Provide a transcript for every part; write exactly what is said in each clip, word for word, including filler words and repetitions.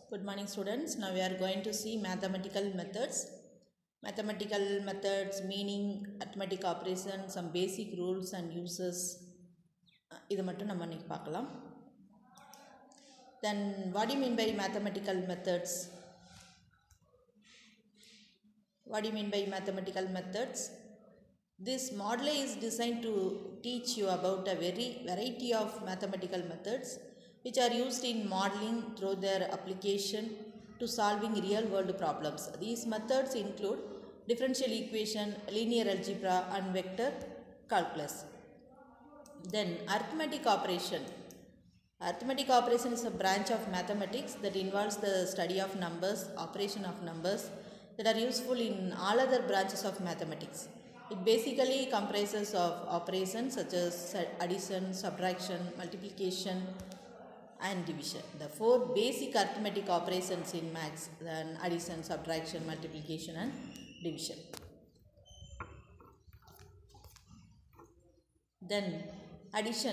Good morning students. Now we are going to see mathematical methods. Mathematical methods meaning arithmetic operation, some basic rules and uses. இது மட்டும் நம்ம இன்னைக்கு பார்க்கலாம். Then what do you mean by mathematical methods? What do you mean by mathematical methods? This module is designed to teach you about a very variety of mathematical methods which are used in modeling through their application to solving real world problems. These methods include differential equation, linear algebra and vector calculus. Then arithmetic operation. Arithmetic operation is a branch of mathematics that involves the study of numbers, operation of numbers that are useful in all other branches of mathematics. It basically comprises of operations such as addition, subtraction, multiplication and division. The four basic arithmetic operations in maths, then addition, subtraction, multiplication and division. Then addition.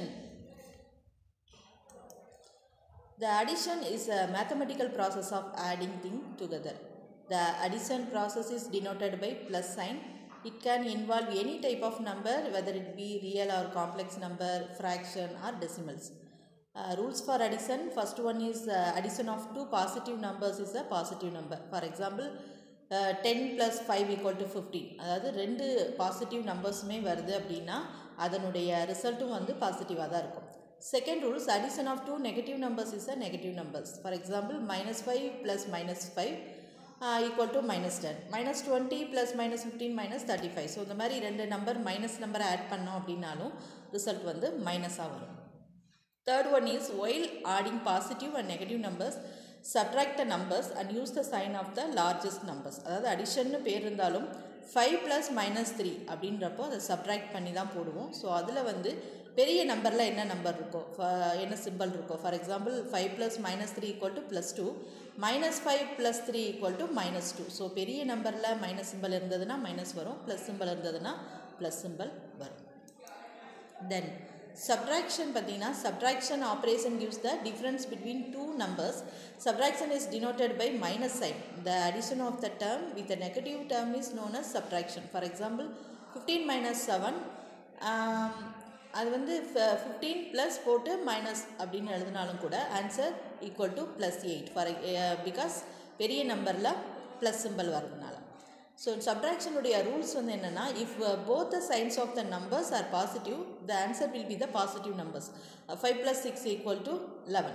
The addition is a mathematical process of adding things together. The addition process is denoted by plus sign. It can involve any type of number, whether it be real or complex number, fraction or decimals. Uh, rules for addition. First one is uh, addition of two positive numbers is a positive number. For example, uh, ten plus five equal to fifteen. அதாவது ரெண்டு positive நம்பர்ஸுமே வருது அப்படின்னா அதனுடைய ரிசல்ட்டும் வந்து பாசிட்டிவாக தான் இருக்கும். Second rules, addition of two negative numbers is a negative numbers. For example, minus five plus minus five uh, equal to minus ten. Minus twenty plus minus fifteen minus thirty-five. So இந்த மாதிரி ரெண்டு number minus நம்பரை add பண்ணோம் அப்படின்னாலும் result வந்து மைனஸாக வரும். Third one is while adding positive and negative numbers, subtract the numbers and use the sign of the largest numbers. அதாவது அடிஷன்னு பேர் இருந்தாலும் ஃபைவ் ப்ளஸ் மைனஸ் த்ரீ அப்படின்றப்போ அதை சப்ட்ராக்ட் பண்ணி தான் போடுவோம். ஸோ அதில் வந்து பெரிய நம்பரில் என்ன நம்பர் இருக்கோ, என்ன சிம்பிள் இருக்கோ, for example five plus minus three equal to plus two, minus five plus three equal to minus two. So பெரிய நம்பரில் மைனஸ் சிம்பிள் இருந்ததுன்னா மைனஸ் வரும், ப்ளஸ் சிம்பிள் இருந்ததுன்னா ப்ளஸ் சிம்பிள் வரும். Then subtraction pathina, subtraction operation gives the difference between two numbers. Subtraction is denoted by minus sign. The addition of the term with a negative term is known as subtraction. For example, fifteen minus seven, um, அது வந்து fifteen plus போட்டு minus அப்படின்னு எழுதினாலும் கூட answer equal to plus eight for uh, because பெரிய நம்பரில் plus symbol வரதுனால. So subtraction உடைய rules வந்து என்னன்னா, if uh, both the signs of the numbers are positive, the answer will be the positive numbers. uh, five plus six equal to eleven.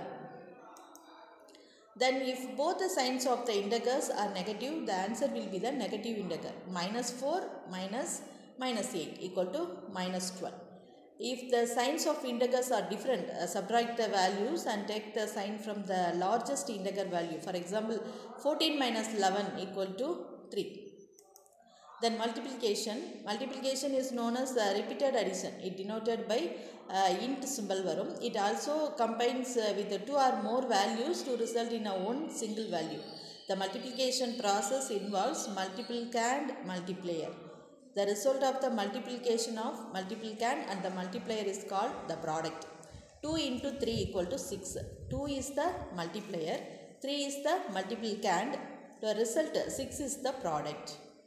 Then if both the signs of the integers are negative, the answer will be the negative integer. Minus four minus minus eight equal to minus twelve. If the signs of integers are different, uh, subtract the values and take the sign from the largest integer value. For example, fourteen minus eleven equal to three. Then multiplication. Multiplication is known as uh, repeated addition. It denoted by uh, int symbol varum. It also combines uh, with two or more values to result in a one single value. The multiplication process involves multiplicand multiplier. The result of the multiplication of multiplicand and the multiplier is called the product. two into three equal to six. two is the multiplier, three is the multiplicand. The result six is the product.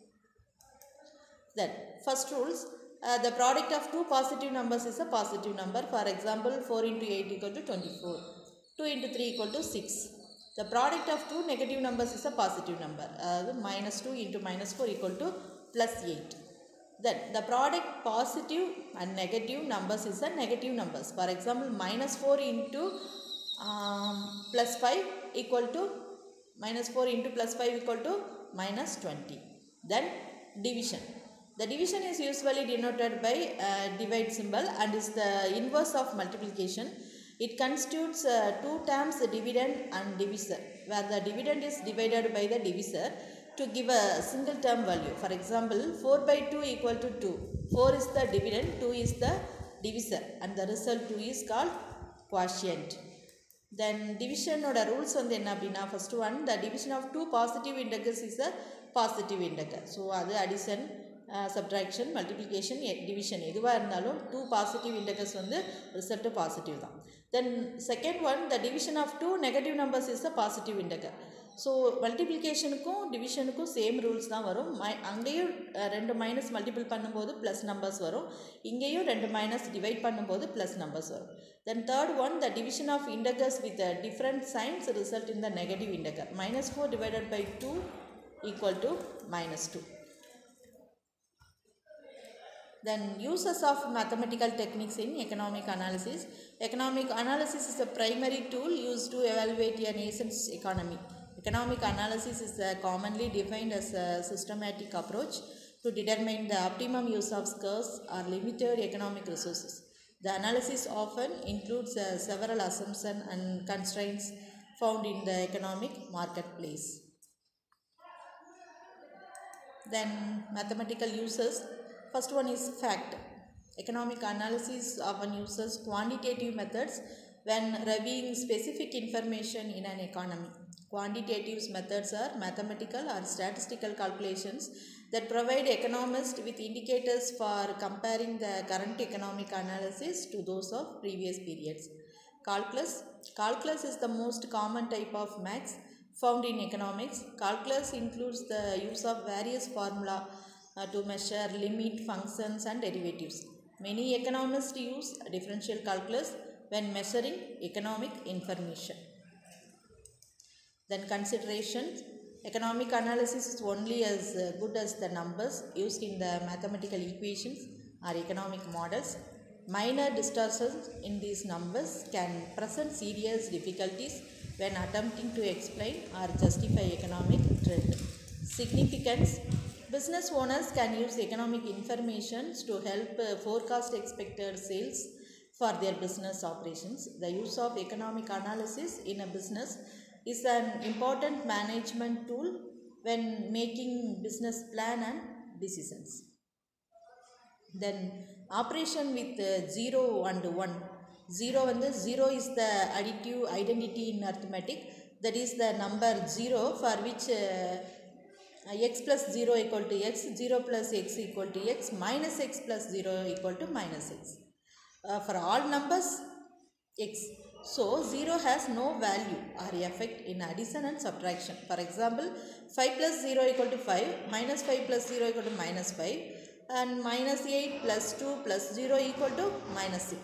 Then first rules, uh, the product of two positive numbers is a positive number. For example, four into eight equal to twenty-four. two into three equal to six. The product of two negative numbers is a positive number. Uh, minus two into minus four equal to plus eight. Then the product positive and negative numbers is a negative numbers. For example, minus four into um, plus five equal to minus four into plus five equal to minus twenty. Then division. The division is usually denoted by uh, divide symbol and is the inverse of multiplication. It constitutes uh, two terms, dividend and divisor, where the dividend is divided by the divisor to give a single term value. For example, four by two equal to two. four is the dividend, two is the divisor and the result two is called quotient. Then division oda rules வந்து என்ன அப்படின்னா, first one, the division of two positive integers is a positive integer. So அது addition, uh, subtraction, multiplication, division எதுவாக இருந்தாலும் two positive integers வந்து result positive தான். Then second one, the division of two negative numbers is the positive integer. So multiplication க்கும் division க்கும் same rules தான் வரும். அங்கேயும் ரெண்டு மைனஸ் மல்டிபிள் பண்ணும்போது ப்ளஸ் நம்பர்ஸ் வரும், இங்கேயும் ரெண்டு மைனஸ் டிவைட் பண்ணும்போது ப்ளஸ் நம்பர்ஸ் வரும். Then third one, the division of integers with uh, different signs result in the negative integer. Minus four divided by two equal to minus two. Then uses of mathematical techniques in economic analysis. Economic analysis is a primary tool used to evaluate a nation's economy. Economic analysis is uh, commonly defined as a systematic approach to determine the optimum use of scarce or limited economic resources. The analysis often includes uh, several assumptions and constraints found in the economic marketplace. Then mathematical uses. First one is fact. Economic analysis often uses quantitative methods when reviewing specific information in an economy. Quantitative methods are mathematical or statistical calculations that provide economists with indicators for comparing the current economic analysis to those of previous periods. Calculus. Calculus is the most common type of maths found in economics. Calculus includes the use of various formula uh, to measure limit, functions and derivatives. Many economists use differential calculus when measuring economic information. Then considerations. Economic analysis is only as good as the numbers used in the mathematical equations or economic models. Minor distortions in these numbers can present serious difficulties when attempting to explain or justify economic trend. Significance. Business owners can use economic information to help uh, forecast expected sales for their business operations. The use of economic analysis in a business is an important management tool when making business plan and decisions. Then operation with uh, zero and one. Zero and the zero is the additive identity in arithmetic. That is the number zero for which uh, x plus zero equal to x, zero plus x equal to x, minus x plus zero equal to minus x. Uh, for all numbers x. So zero has no value or effect in addition and subtraction. For example, five plus zero equal to five, minus five plus zero equal to minus five, and minus eight plus two plus zero equal to minus six.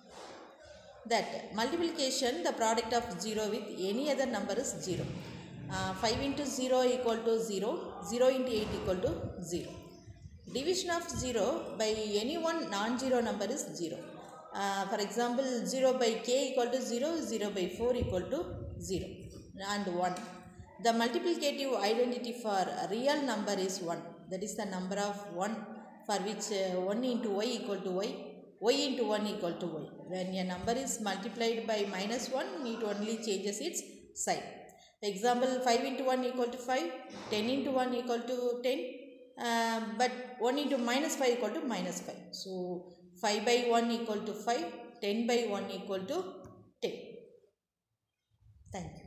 That multiplication, the product of zero with any other number is zero. Uh, five into zero equal to zero, zero into eight equal to zero. Division of zero by any one non-zero number is zero. Uh, for example, zero by k equal to zero, zero by four equal to zero and one. The multiplicative identity for a real number is one. That is the number of one for which uh, one into y equal to y, y into one equal to y. When a number is multiplied by minus one, it only changes its sign. Example, five into one equal to five, ten into one equal to ten, uh, but one into minus five equal to minus five. So five by one equal to five, ten by one equal to ten. Thank you.